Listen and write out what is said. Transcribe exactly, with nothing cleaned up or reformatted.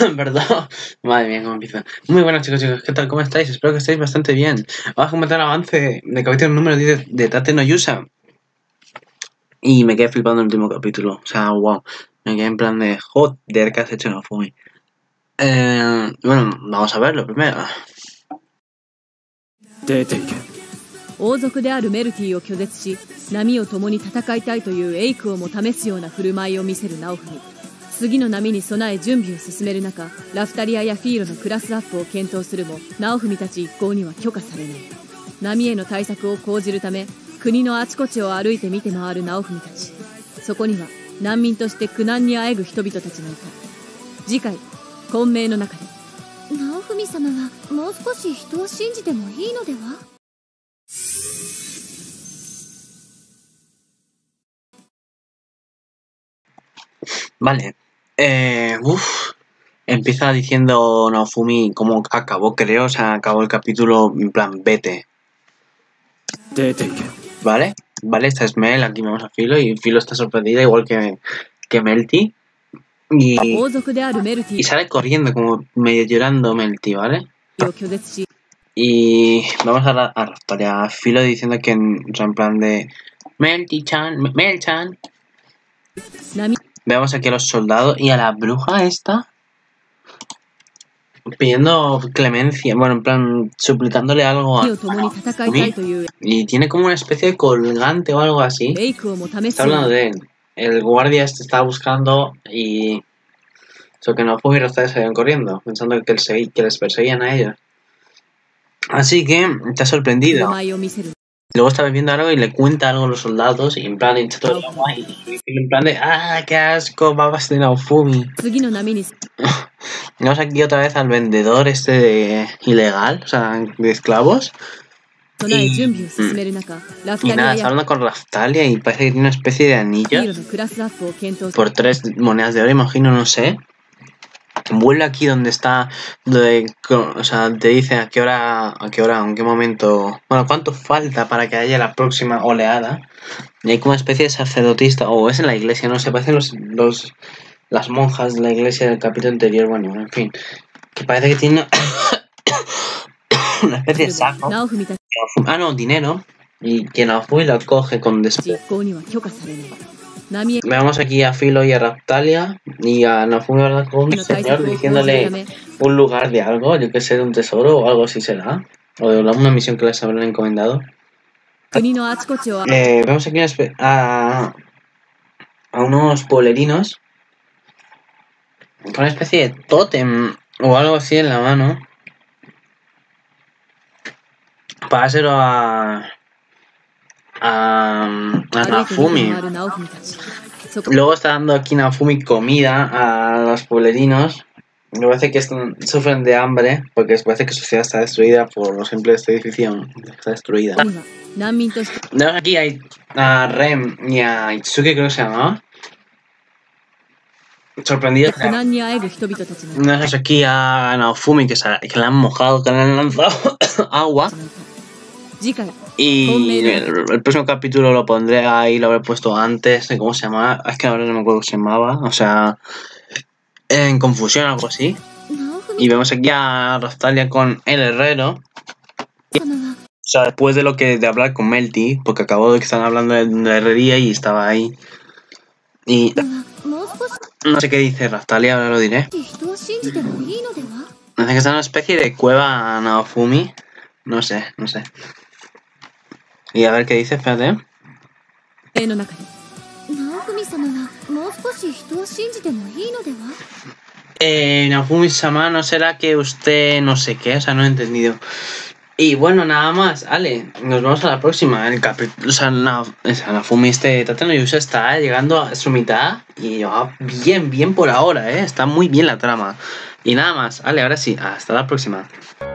Perdón. Madre mía, cómo empieza. Muy buenas chicos, chicos, ¿qué tal? ¿Cómo estáis? Espero que estéis bastante bien. Vamos a comentar el avance del capítulo número diez de, de Tate no Yusa. Y me quedé flipando en el último capítulo. O sea, wow. Me quedé en plan de joder, ¿qué has hecho en Ofumi? Eh, bueno, vamos a verlo primero. 出ていけ。 王族であるメルティを拒絶し、波を共に戦いたいというエイクをも試すような振る舞いを見せるナオフミ。次の波に備え準備を進める中、ラフタリアやフィーロのクラスアップを検討するも、ナオフミたち一行には許可されない。波への対策を講じるため、国のあちこちを歩いて見て回るナオフミたち。そこには難民として苦難にあえぐ人々たちがいた。次回、混迷の中で。 ナオフミ様はもう少し人を信じてもいいのでは？ Vale. Eh, uf. Empieza diciendo Naofumi cómo acabó, creo. O sea, acabó el capítulo en plan vete. 出ていけ。 Vale. Vale, esta es Mel. Aquí vemos a Filo. Y Filo está sorprendida, igual que, que Melty. Y, y sale corriendo, como medio llorando Melty, ¿vale? Y vamos a, a Raftalia, a Filo diciendo que en, o sea, en plan de Melty-chan, Mel-chan. Veamos aquí a los soldados y a la bruja esta pidiendo clemencia, bueno, en plan suplicándole algo a, a mí. Y tiene como una especie de colgante o algo así. Está hablando de él. El guardia este estaba buscando y eso que no fue y los se salieron corriendo, pensando que, el que les perseguían a ellos. Así que está sorprendido. Luego está bebiendo algo y le cuenta algo a los soldados y en plan echa todo el agua y en plan de ¡ah, qué asco! Babas de Naofumi. Vamos aquí otra vez al vendedor este de ilegal, o sea, de esclavos. Y, y nada, está hablando con Raftalia y parece que tiene una especie de anillo por tres monedas de oro, imagino, no sé. Vuelve aquí donde está, donde, o sea, te dice a qué hora, a qué hora, en qué momento, bueno, cuánto falta para que haya la próxima oleada. Y hay como una especie de sacerdotista, o es en la iglesia, no sé, parecen los, los, las monjas de la iglesia del capítulo anterior, bueno, en fin, que parece que tiene una especie de saco. Ah, no, dinero. Y que Naofumi lo coge con desprecio. Veamos aquí a Filo y a Raftalia. Y a Naofumi habla con un señor diciéndole un lugar de algo. Yo que sé, de un tesoro o algo así será. O de una misión que les habrán encomendado. Eh, vemos aquí a, a unos pueblerinos con una especie de tótem o algo así en la mano. Páselo a, a, a Naofumi. Luego está dando aquí Naofumi comida a los pueblerinos. Me parece que están, sufren de hambre porque parece que su ciudad está destruida por los ejemplos de esta edificio. Está destruida. Luego aquí hay a Rem y a Itsuki, creo que se llamaba. Sorprendido. Tenemos aquí a Naofumi que, se, que le han mojado, que le han lanzado agua. Y el, el próximo capítulo lo pondré ahí, lo habré puesto antes de cómo se llamaba. Es que ahora no me acuerdo cómo se llamaba. O sea, en confusión, algo así. Y vemos aquí a Raftalia con el herrero. O sea, después de lo que de hablar con Melty, porque acabó de que estaban hablando de la herrería y estaba ahí. Y no sé qué dice Raftalia, ahora lo diré. Parece que está en una especie de cueva Naofumi. No sé, no sé. Y a ver qué dice, espérate. Eh, Naofumi-sama, ¿no será que usted no sé qué? O sea, no he entendido. Y bueno, nada más, Ale, nos vemos a la próxima. El capítulo, o sea, Naofumi este Tate no Yusa está llegando a su mitad y va bien, bien por ahora, ¿eh? Está muy bien la trama. Y nada más, Ale, ahora sí, hasta la próxima.